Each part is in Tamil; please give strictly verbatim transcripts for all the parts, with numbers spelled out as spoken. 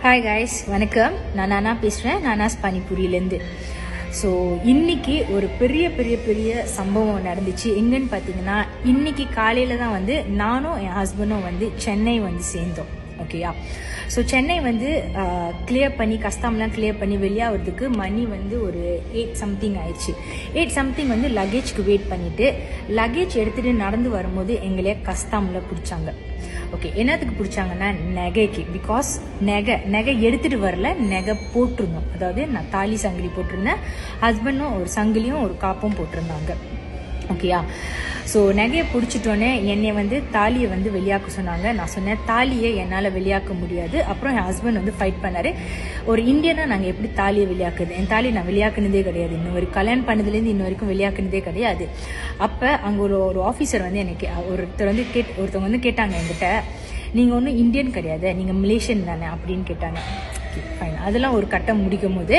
ஹாய் கைஸ், வணக்கம். நான் நானா பேசுகிறேன், நானாஸ் பானிபூரியிலேருந்து. ஸோ இன்றைக்கி ஒரு பெரிய பெரிய பெரிய சம்பவம் நடந்துச்சு. எங்கன்னு பார்த்தீங்கன்னா, இன்றைக்கி காலையில் தான் வந்து நானும் என் ஹஸ்பண்டும் வந்து சென்னை வந்து சேர்ந்தோம். ஓகேயா? ஸோ சென்னை வந்து கிளியர் பண்ணி கஸ்டம்லாம் கிளியர் பண்ணி வெளியாகிறதுக்கு மணி வந்து ஒரு எயிட் சம்திங் ஆயிடுச்சு. எயிட் சம்திங் வந்து லக்கேஜ்க்கு வெயிட் பண்ணிவிட்டு லக்கேஜ் எடுத்துகிட்டு நடந்து வரும்போது எங்களையே கஸ்டமில் பிடிச்சாங்க. ஓகே, என்னத்துக்கு பிடிச்சாங்கன்னா நகைக்கு. பிகாஸ் நகை நகை எடுத்துகிட்டு வரல, நகை போட்டிருந்தோம். அதாவது நான் தாலி சங்கிலி போட்டிருந்தேன், ஹஸ்பண்டும் ஒரு சங்கிலியும் ஒரு காப்பும் போட்டிருந்தாங்க. ஓகேயா? ஸோ நகையை பிடிச்சிட்டோன்னே என்னை வந்து தாலியை வந்து வெளியாக்க சொன்னாங்க. நான் சொன்னேன் தாலியை என்னால் வெளியாக்க முடியாது. அப்புறம் என் ஹஸ்பண்ட் வந்து ஃபைட் பண்ணார். ஒரு இந்தியனாக நாங்கள் எப்படி தாலியை வெளியாக்குது? என் தாலி நான் வெளியாக்குனதே கிடையாது. இன்னும் ஒரு கல்யாணம் பண்ணதுலேருந்து இன்ன வரைக்கும் வெளியாக்குனதே கிடையாது. அப்போ அங்கே ஒரு ஒரு ஆஃபீஸர் வந்து எனக்கு ஒருத்தர் வந்து கேட் ஒருத்தவங்க வந்து கேட்டாங்க என்கிட்ட, நீங்கள் ஒன்றும் இந்தியன் கிடையாது, நீங்கள் மலேசியன் தானே அப்படின்னு கேட்டாங்க. ஃபைன், அதெல்லாம் ஒரு கட்டம் முடிக்கும் போது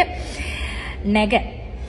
நகை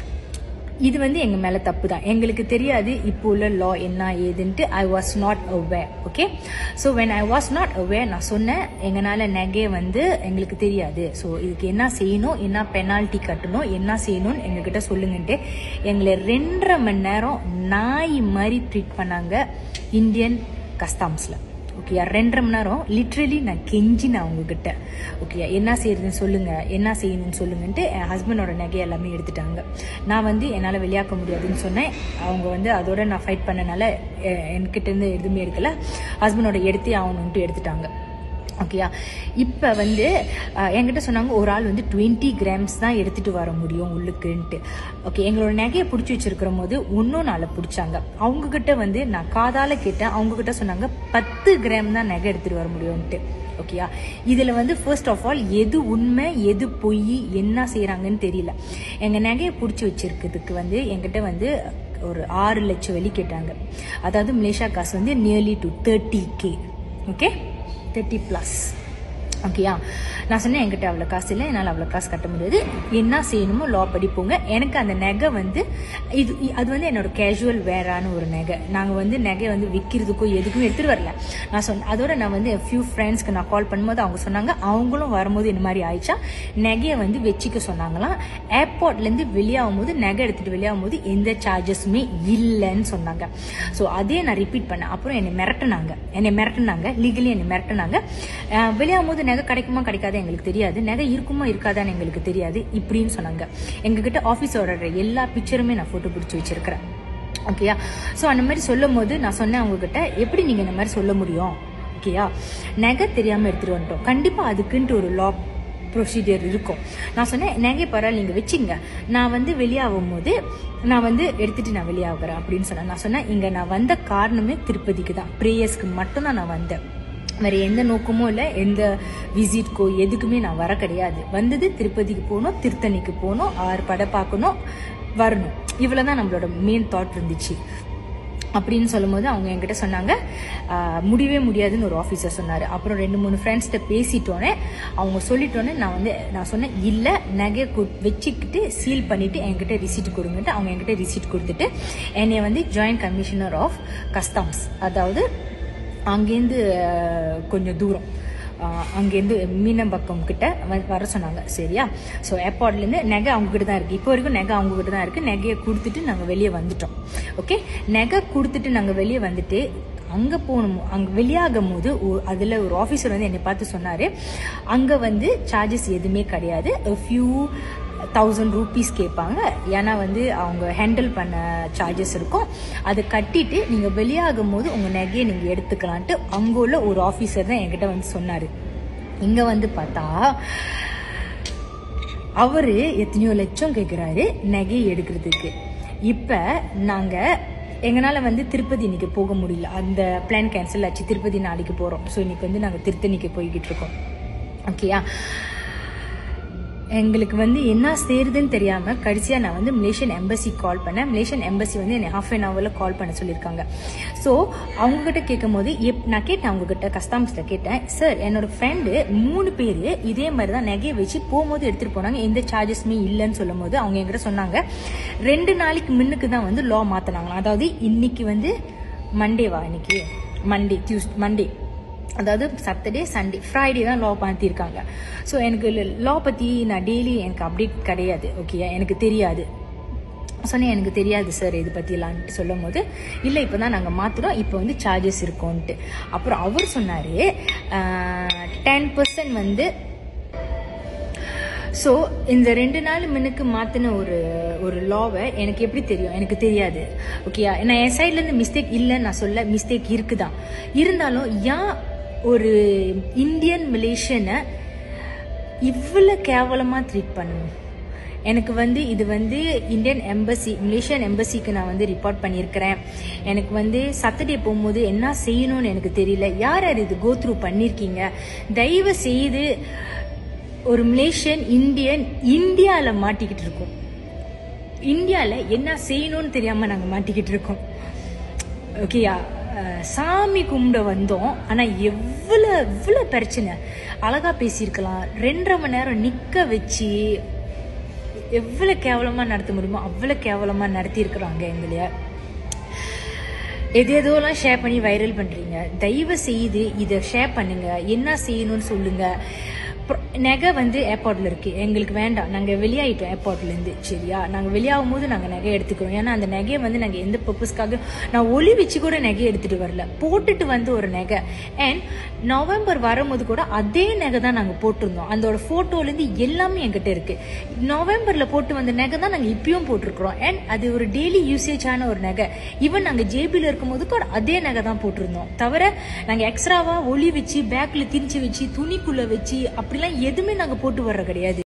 இது வந்து எங்கள் மேலே தப்பு தான். எங்களுக்கு தெரியாது இப்போ உள்ள லா என்ன ஏதுன்ட்டு. I was not aware. Okay, so when I was not aware நான் சொன்னேன் எங்களால் நகையை வந்து எங்களுக்கு தெரியாது. ஸோ இதுக்கு என்ன செய்யணும், என்ன பெனால்ட்டி கட்டணும், என்ன செய்யணும்னு எங்ககிட்ட சொல்லுங்கன்ட்டு எங்களை ரெண்டரை மணி நேரம் நாய் மாதிரி ட்ரீட் பண்ணாங்க இந்தியன் கஸ்டம்ஸில். ஓகேயா? ரெண்டரை மணி நேரம் லிட்ரலி நான் கெஞ்சினேன் அவங்கக்கிட்ட. ஓகேயா, என்ன செய்யறதுன்னு சொல்லுங்கள், என்ன செய்யணும்னு சொல்லுங்கன்ட்டு. என் ஹஸ்பண்டோட நகை எல்லாமே எடுத்துட்டாங்க. நான் வந்து என்னால் வெளியாக்க முடியாதுன்னு சொன்னேன். அவங்க வந்து அதோட நான் ஃபைட் பண்ணனால என்கிட்டேருந்து எதுவுமே எடுக்கலை. ஹஸ்பண்டோட எடுத்தே ஆகணுன்ட்டு எடுத்துட்டாங்க. ஓகேயா? இப்போ வந்து என்கிட்ட சொன்னாங்க ஒரு ஆள் வந்து டுவெண்ட்டி கிராம்ஸ் தான் எடுத்துகிட்டு வர முடியும் உள்ளுக்குன்ட்டு. ஓகே, எங்களோட நகையை பிடிச்சி வச்சிருக்கிற போது ஒன்றும் நாளை பிடிச்சாங்க. அவங்கக்கிட்ட வந்து நான் காதால் கேட்டேன். அவங்கக்கிட்ட சொன்னாங்க பத்து கிராம் தான் நகை எடுத்துகிட்டு வர முடியும்ன்ட்டு. ஓகேயா? இதில் வந்து ஃபர்ஸ்ட் ஆஃப் ஆல் எது உண்மை எது பொய் என்ன செய்கிறாங்கன்னு தெரியல. எங்கள் நகையை பிடிச்சி வச்சிருக்கிறதுக்கு வந்து என்கிட்ட வந்து ஒரு ஆறு லட்சம் வெளி கேட்டாங்க. அதாவது மலேசியா காசு வந்து nearly two thirty K. Okay, thirty plus. ஓகேயா? நான் சொன்னேன் என்கிட்ட அவ்வளோ காசு இல்லை, என்னால் அவ்வளோ காசு கட்ட முடியாது, என்ன செய்யணுமோ லா படிப்போங்க. எனக்கு அந்த நகை வந்து இது அது வந்து என்னோட கேஷுவல் வேறான ஒரு நகை. நாங்கள் வந்து நகை வந்து விற்கிறதுக்கோ எதுக்குமே எடுத்துகிட்டு வரல. நான் சொன்னேன் அதோட நான் வந்து என் ஃபியூ ஃப்ரெண்ட்ஸ்க்கு நான் கால் பண்ணும்போது அவங்க சொன்னாங்க அவங்களும் வரும்போது இந்த மாதிரி ஆயிடுச்சா நகையை வந்து வச்சுக்க சொன்னாங்களாம். ஏர்போர்ட்லேருந்து வெளியாகும் போது நகை எடுத்துகிட்டு வெளியாகும் போது எந்த சார்ஜஸுமே இல்லைன்னு சொன்னாங்க. ஸோ அதே நான் ரிப்பீட் பண்ணேன். அப்புறம் என்னை மிரட்டினாங்க என்னை மிரட்டினாங்க லீகலி என்னை மிரட்டினாங்க. வெளியாகும் போது நகை கிடைக்குமா கிடைக்காது எங்களுக்கு தெரியாது, நகை இருக்குமா இருக்காதான்னு எங்களுக்கு தெரியாது இப்படின்னு சொன்னாங்க. எங்ககிட்ட ஆஃபீஸோட எல்லா பிக்சருமே நான் ஃபோட்டோ பிடிச்சி வச்சிருக்கிறேன். ஓகேயா? ஸோ அந்த மாதிரி சொல்லும் போது நான் சொன்னேன் அவங்ககிட்ட, எப்படி நீங்கள் இந்த மாதிரி சொல்ல முடியும்? ஓகேயா? நகை தெரியாமல் எடுத்துகிட்டு வந்துட்டோம், கண்டிப்பாக அதுக்குன்ட்டு ஒரு லா ப்ரொசீஜர் இருக்கும். நான் சொன்னேன் நகை பரவாயில்ல நீங்கள் வச்சுங்க, நான் வந்து வெளியாகும் போது நான் வந்து எடுத்துகிட்டு நான் வெளியாகிறேன் அப்படின்னு சொன்னேன். நான் சொன்னேன் இங்கே நான் வந்த காரணமே திருப்பதிக்கு தான், ப்ரேயர்ஸ்க்கு மட்டும்தான் நான் வந்தேன், வேறு எந்த நோக்கமும் இல்லை, எந்த விசிட்க்கோ எதுக்குமே நான் வர கிடையாது. வந்தது திருப்பதிக்கு போகணும், திருத்தணிக்கு போகணும், ஆறு படம் பார்க்கணும், வரணும், இவ்வளோ தான் நம்மளோட மெயின் தாட் இருந்துச்சு அப்படின்னு சொல்லும் போது அவங்க என்கிட்ட சொன்னாங்க முடியவே முடியாதுன்னு ஒரு ஆஃபீஸர் சொன்னார். அப்புறம் ரெண்டு மூணு ஃப்ரெண்ட்ஸ்கிட்ட பேசிட்டோன்னே அவங்க சொல்லிட்டோன்னே நான் வந்து நான் சொன்னேன் இல்லை நகையை வச்சுக்கிட்டு சீல் பண்ணிவிட்டு என்கிட்ட ரிசீட் கொடுங்கட்டு. அவங்க என்கிட்ட ரிசீட் கொடுத்துட்டு என்னை வந்து ஜாயின்ட் கமிஷனர் ஆஃப் கஸ்டம்ஸ், அதாவது அங்கேருந்து கொஞ்சம் தூரம், அங்கேருந்து மீனம்பக்கம் கிட்ட வர சொன்னாங்க. சரியா? ஸோ ஏர்போர்ட்லேருந்து நகை அவங்ககிட்ட தான் இருக்குது, இப்போ வரைக்கும் நகை அவங்ககிட்ட தான் இருக்குது. நகையை கொடுத்துட்டு நாங்கள் வெளியே வந்துட்டோம். ஓகே, நகை கொடுத்துட்டு நாங்கள் வெளியே வந்துட்டு அங்கே போகணும். அங்கே வெளியாகும் போது அதில் ஒரு ஆஃபீஸர் வந்து என்னை பார்த்து சொன்னார் அங்கே வந்து சார்ஜஸ் எதுவுமே கிடையாது, ஃபியூ தௌசண்ட் ருபீஸ் கேட்பாங்க, ஏன்னா வந்து அவங்க ஹேண்டில் பண்ண சார்ஜஸ் இருக்கும், அதை கட்டிட்டு நீங்கள் வெளியாகும் போது உங்கள் நகையை நீங்கள் எடுத்துக்கலான்ட்டு அங்கே உள்ள ஒரு ஆஃபீஸர் தான் என்கிட்ட வந்து சொன்னார். இங்கே வந்து பார்த்தா அவர் எத்தனையோ லட்சம் கேட்குறாரு நகையை எடுக்கிறதுக்கு. இப்போ நாங்கள் எங்களால் வந்து திருப்பதி இன்னைக்கு போக முடியல, அந்த பிளான் கேன்சல் ஆச்சு, திருப்பதி நாளைக்கு போகிறோம். ஸோ இன்னைக்கு வந்து நாங்கள் திருத்தணிக்கு போய்கிட்டு இருக்கோம். ஓகேயா? எங்களுக்கு வந்து என்ன செய்யறதுன்னு தெரியாமல் கடைசியாக நான் வந்து மலேசியன் எம்பசி கால் பண்ணேன். மலேசியன் எம்பசி வந்து என்னை ஹாஃப் அன் ஹவரில் கால் பண்ண சொல்லியிருக்காங்க. ஸோ அவங்ககிட்ட கேட்கும் போது எப் நான் கேட்டேன் அவங்ககிட்ட கஸ்டம்ஸில் கேட்டேன், சார் என்னோட ஃப்ரெண்டு மூணு பேர் இதே மாதிரி தான் நகையை வச்சு போகும்போது எடுத்துகிட்டு போனாங்க, எந்த சார்ஜஸுமே இல்லைன்னு சொல்லும் போது அவங்க என்கிட்ட சொன்னாங்க ரெண்டு நாளைக்கு முன்னுக்கு தான் வந்து லா மாற்றினாங்களாம். அதாவது இன்னைக்கு வந்து மண்டேவா, இன்னைக்கு மண்டே டியூஸ் மண்டே அதாவது சாட்டர்டே சண்டே ஃப்ரைடே தான் லா மாற்றிருக்காங்க. ஸோ எனக்கு லா பற்றி நான் டெய்லி எனக்கு அப்டேட் கிடையாது. ஓகே, எனக்கு தெரியாது சொன்னேன், எனக்கு தெரியாது சார் இது பற்றிலான்ட்டு சொல்லும் போது, இல்லை இப்போ தான் நாங்கள் மாற்றுறோம், இப்போ வந்து சார்ஜஸ் இருக்கோன்ட்டு. அப்புறம் அவர் சொன்னார் டென் பர்சன்ட் வந்து. ஸோ இந்த ரெண்டு நாள் முன்னுக்கு மாற்றின ஒரு ஒரு லாவை எனக்கு எப்படி தெரியும்? எனக்கு தெரியாது. ஓகேயா, நான் என் சைட்லேருந்து மிஸ்டேக் இல்லைன்னு நான் சொல்ல, மிஸ்டேக் இருக்குதான். இருந்தாலும் ஏன் ஒரு இந்தியன் மலேசியனை இவ்வளோ கேவலமாக ட்ரீட் பண்ணணும்? எனக்கு வந்து இது வந்து இந்தியன் எம்பசி, மலேசியன் எம்பசிக்கு நான் வந்து ரிப்போர்ட் பண்ணியிருக்கிறேன். எனக்கு வந்து சாட்டர்டே போகும்போது என்ன செய்யணும்னு எனக்கு தெரியல. யார் யார் இது கோ த்ரூ பண்ணியிருக்கீங்க? தயவு செய்து ஒரு மலேசியன் இந்தியன் இந்தியாவில் மாட்டிக்கிட்டு இருக்கோம். இந்தியாவில் என்ன செய்யணும்னு தெரியாமல் நாங்கள் மாட்டிக்கிட்டு இருக்கோம். ஓகேயா, சாமி கும்பிட வந்தோம், ஆனால் எவ்வளோ எவ்வளோ பிரச்சனை. அழகாக பேசியிருக்கலாம், ரெண்டரை மணி நேரம் நிற்க வச்சு எவ்வளோ கேவலமாக நடத்த முடியுமோ அவ்வளோ கேவலமாக நடத்தியிருக்கிறாங்க. எங்களைய எது எதுவெல்லாம் ஷேர் பண்ணி வைரல் பண்ணுறீங்க. தயவு செய்து இதை ஷேர் பண்ணுங்கள், என்ன செய்யணும்னு சொல்லுங்கள். நகை வந்து ஏர்போர்ட்டில் இருக்குது, எங்களுக்கு வேண்டாம், நாங்கள் வெளியாகிட்டோம் ஏர்போர்ட்லேருந்து. சரியா, நாங்கள் வெளியாகும் போது நாங்கள் நகை எடுத்துக்கிறோம். ஏன்னா அந்த நகையை வந்து நாங்கள் எந்த பர்பஸ்க்காக, நான் ஒளி வச்சு கூட நகையை எடுத்துகிட்டு வரல, போட்டுட்டு வந்து ஒரு நகை. அண்ட் நவம்பர் வரும்போது கூட அதே நகை தான் நாங்கள் போட்டிருந்தோம். அதோட ஃபோட்டோலேருந்து எல்லாமே என்கிட்ட இருக்குது. நவம்பரில் போட்டு வந்த நகை தான் நாங்கள் இப்பயும் போட்டிருக்கிறோம். அண்ட் அது ஒரு டெய்லி யூசேஜான ஒரு நகை. ஈவன் நாங்கள் ஜேபியில் இருக்கும்போது கூட அதே நகை தான் போட்டிருந்தோம். தவிர நாங்கள் எக்ஸ்ட்ராவாக ஒளி வச்சு பேக்கில் திரிச்சு வச்சு துணிக்குள்ளே வச்சு அப்படிலாம் எதுவுமே நாங்கள் போட்டு வர்ற கிடையாது.